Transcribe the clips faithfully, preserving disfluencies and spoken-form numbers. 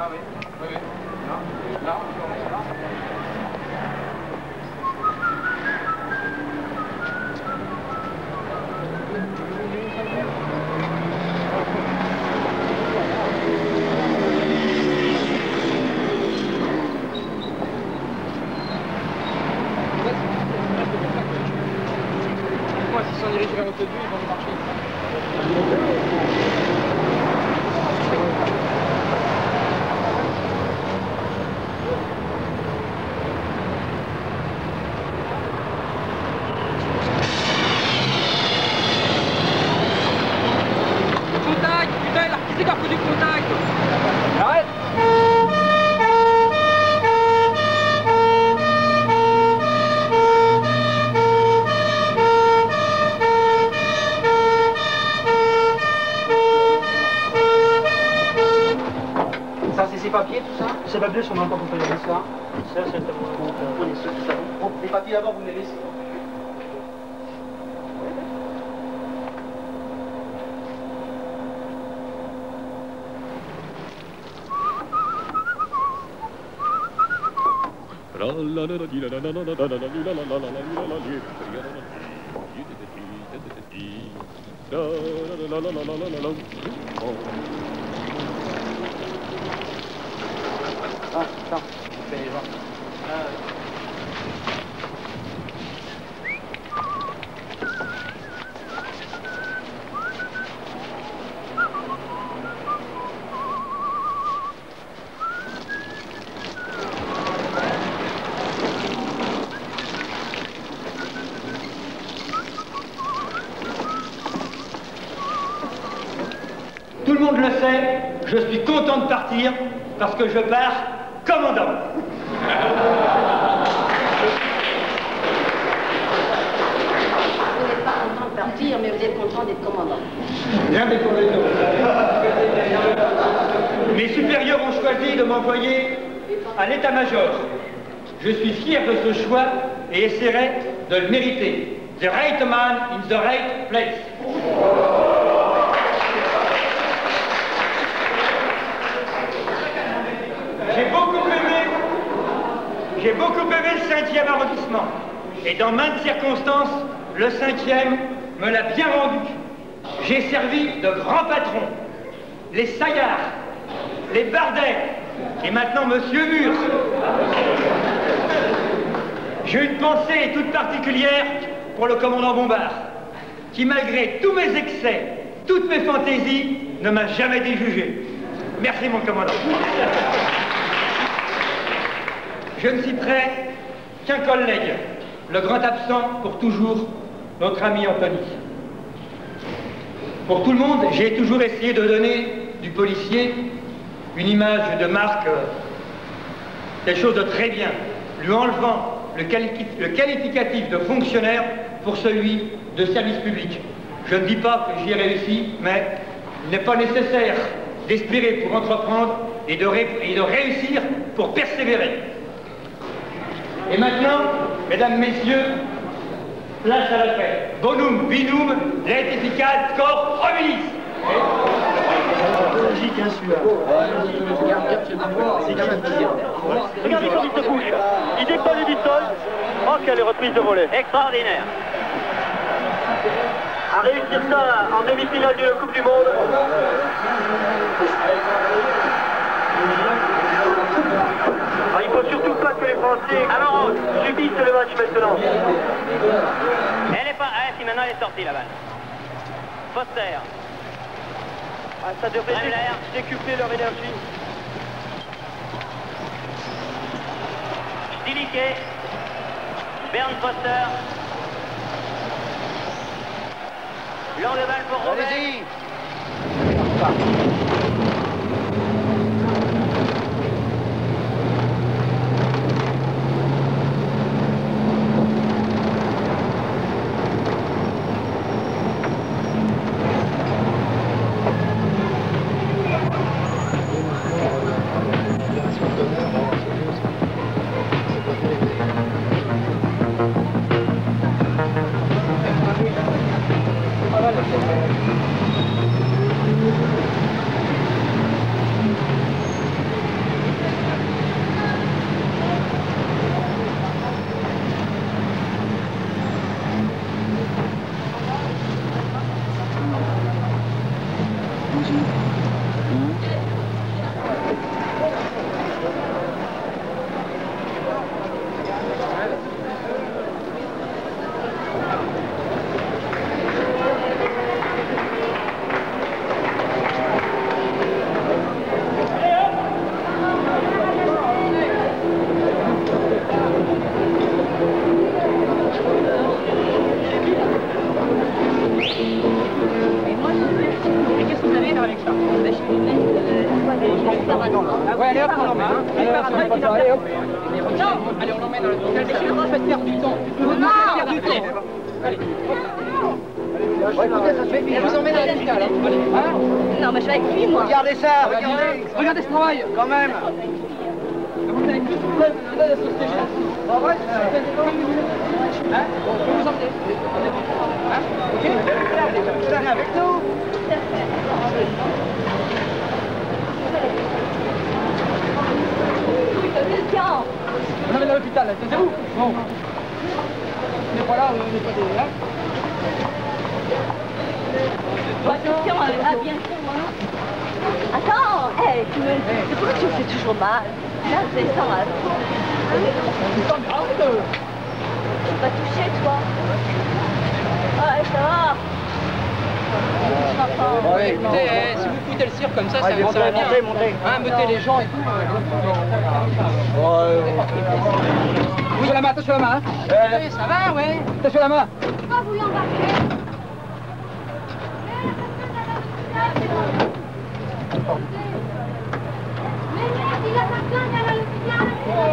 Là, oui. Oui, oui. Là, là, on commence là. Moi, s'ils sont dirigés vers l'autre vue, ils vont marcher. Contact! Putain, l'artiste qui a fait du contact! Arrête! Ça, c'est ces papiers, tout ça? Ces papiers sont encore pour payer ça. Ça, c'est Prenez ceux qui savent. Bon, les papiers d'abord, vous les laissez. Ah, attends, je fais les gens. Ah, oui. Tout le monde le sait, je suis content de partir parce que je pars commandant. Vous n'êtes pas content de partir, mais vous êtes content d'être commandant. Bien des Mes supérieurs ont choisi de m'envoyer à l'état-major. Je suis fier de ce choix et essaierai de le mériter. The right man in the right place. J'ai beaucoup aimé, j'ai beaucoup aimé le cinquième arrondissement. Et dans maintes circonstances, le cinquième me l'a bien rendu. J'ai servi de grands patrons, les Saillards, les Bardet, et maintenant Monsieur Murs. J'ai une pensée toute particulière pour le commandant Bombard, qui malgré tous mes excès, toutes mes fantaisies, ne m'a jamais déjugé. Merci mon commandant. Je ne citerai qu'un collègue, le grand absent pour toujours, notre ami Anthony. Pour tout le monde, j'ai toujours essayé de donner du policier une image de marque, euh, quelque chose de très bien, lui enlevant le, quali- le qualificatif de fonctionnaire pour celui de service public. Je ne dis pas que j'y ai réussi, mais il n'est pas nécessaire d'espérer pour entreprendre et de, ré- et de réussir pour persévérer. Et maintenant, mesdames, messieurs, place à la fête. Bonum, binum, laetificat, cor, hominis. Regardez comme il se couche. Il décolle du sol. Oh, quelle reprise de volée. Extraordinaire. À réussir ça en demi-finale de la Coupe du Monde. Ah, il faut surtout pas que les Français alors, subissent le match maintenant. Elle est pas... Ah si, maintenant elle est sortie la balle. Foster. Ah, ça devrait dé décupler leur énergie. Stiliquet. Bernd Foster. Long de balle pour Robert. Allez-y. Ouais, allez hop, on l'emmène. Hein. Allez, allez hop. Non, allez, on l'emmène dans l'hôpital. Faites perdre du temps. Non, perdre du temps. Allez. Je vous emmène à l'hôpital. Hein. Allez. Hein. Non, mais je vais avec lui, moi. Regardez ça, regardez. Regardez ce travail. Quand même. Vous n'avez plus de problème de la société. En vrai, hein? On peut vous emmener. Hein? Ok? Vous allez avec nous. On est dans l'hôpital, c'est vous? Bon. On n'est pas là, on n'est pas des... Hein? Attention, ah bien sûr, moi. Attends, hey, tu me... C'est pourquoi tu me fais toujours mal? Là, je descends à la fin. Je suis pas touchée, toi. Ouais, ça va. Bon, ouais, écoutez, eh, si vous foutez le cirque comme ça, ça, ouais, ça va bien. montez, montez. Hein, mettez les gens et tout. Euh, oui, la main, attention la main. Hein. Euh, oui, ça va, ouais. Attention la main. Pourquoi vous l'embarquez? Mais merde, il a pas besoin d'aller à l'hôpital.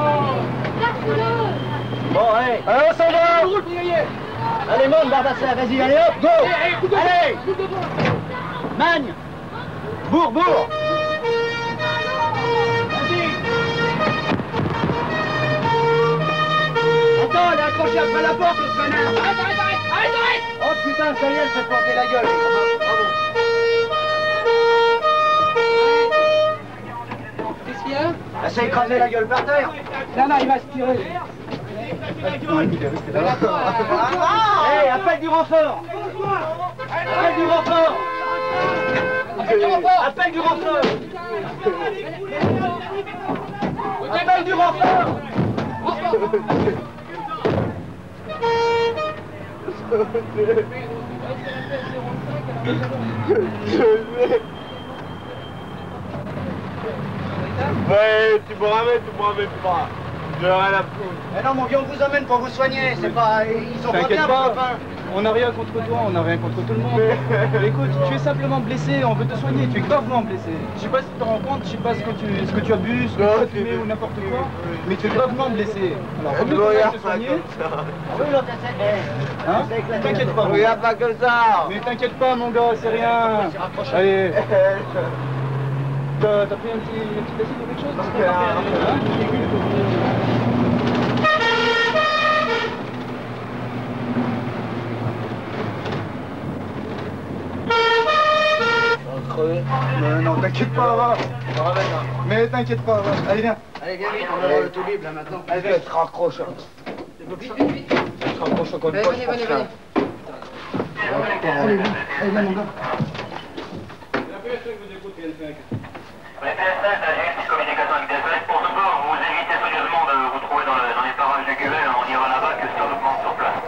Lâche-le. Bon, allez. Allez, on s'en va. Allez, monte, Barbassa, vas-y, allez, hop, go. Allez. Magne. Bourre, bourre. Attends, elle est accrochée après la porte, le connard. Arrête, arrête, arrête, arrête, arrête. Oh putain, ça y est, elle s'est planté la gueule. Bravo. Qu'est-ce qu'il y a? Elle s'est écrasée la gueule par terre. Là, là, il va se tirer. Hé, appelle du renfort. Appelle du renfort. Appelle du renfort. Appelle du renfort. Appelle du renfort. Ouais, tu me ramènes, tu me ramènes pas. Je rien à foutre. Mais non, mon vieux, on vous emmène pour vous soigner. C'est pas... Ils sont pas bien, vos copains. On n'a rien contre toi, on n'a rien contre tout le monde. Mais écoute, tu es simplement blessé, on veut te soigner, tu es gravement blessé. Je sais pas si tu te rends compte, je sais pas ce que tu, ce que tu abuses, ce que tu as fumé ou n'importe quoi, mais tu es gravement blessé. Alors reviens pour te soigner. Oui, l'autre, c'est... Hein? T'inquiète pas. Regarde pas comme ça. Mais t'inquiète pas mon gars, c'est rien. Allez. T'as pris un petit, un petit acide ou quelque chose? Hein? Mais non, t'inquiète pas, va. Mais t'inquiète pas, va. Allez, viens. Allez, viens vite, on va voir le tout libre, là, maintenant. Allez, viens. Tu te raccroches. Tu te raccroches encore une fois. Venez, venez, venez. Allez, viens. Allez, viens, mon gars. Les P S F, la directive de communication avec D F S, pour ce bord, vous évitez soigneusement de vous trouver dans, le, dans les parages du Guvel, on ira là-bas que ça augmente sur place.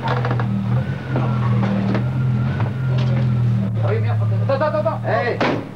Attends, attends, attends. Hey.